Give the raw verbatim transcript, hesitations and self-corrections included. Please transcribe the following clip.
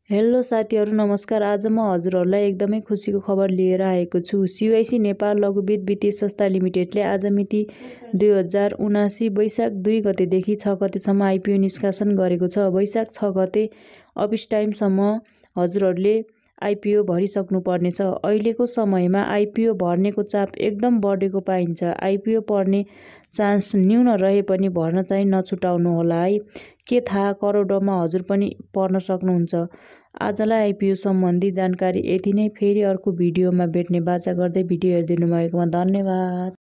Hello साथीहरु नमस्कार। आज म हजुरहरुलाई एकदमै खुसीको खबर लिएर आएको छु। सीवाईसी नेपाल लघुवित्त वित्तीय संस्था लिमिटेडले आज मिति दुई हजार उनासी वैशाख दुई गतेदेखि छ गतेसम्म आइपिओ निष्कासन गरेको छ। वैशाख छ गते अफिस टाइमसम्म हजुरहरुले आइपिओ भरिसक्नु पर्नेछ। अहिलेको समयमा आइपिओ भर्नेको चाप एकदम बढेको पाइन्छ। आइपिओ पर्ने चान्स न्यून रहे पनि भर्न चाहिँ नछुटाउनु होला है। के थाहा करोडौंमा हजुर पनि पर्न सक्नुहुन्छ। आजलाई आइपिओ सम्बन्धी जानकारी यति नै। फेरि अर्को भिडियोमा भेट्ने बाचा गर्दै भिडियो हेरिदिनु भएकोमा धन्यवाद।